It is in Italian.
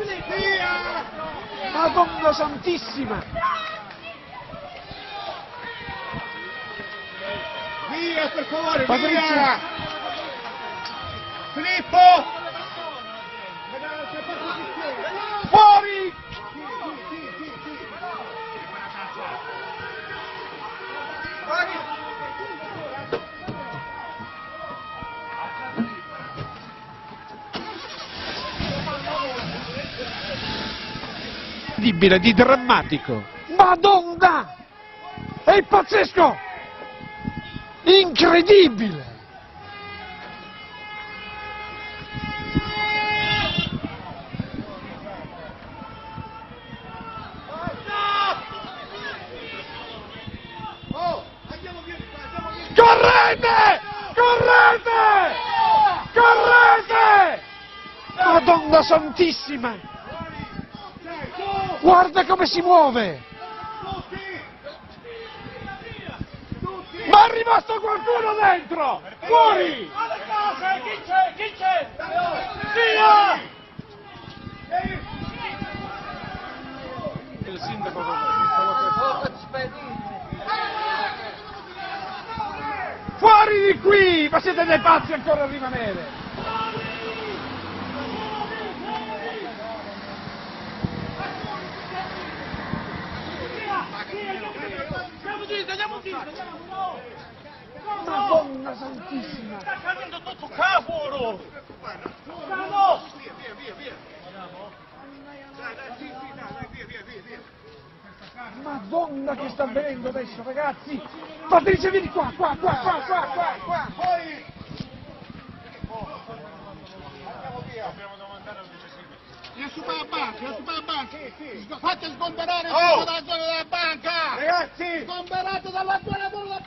Madonna Santissima! Via, per favore, Patrizia! via! Filippo! Fuori! Incredibile, di drammatico. Madonna! È pazzesco! Incredibile! Correte! Correte! Correte! Madonna Santissima! Guarda come si muove! Ma è rimasto qualcuno dentro! Fuori! Chi c'è? Chi c'è? Via! Il sindaco fuori di qui! Ma siete dei pazzi ancora a rimanere! Andiamo zitto! Madonna Santissima! Sta cadendo tutto cavolo! Madonna che sta avvenendo adesso, ragazzi! Patrizia, vieni qua, qua! Fuori! Vieni su per la banca, Fate sgomberare dalla zona della banca! Ragazzi! Sgomberate dalla zona della banca!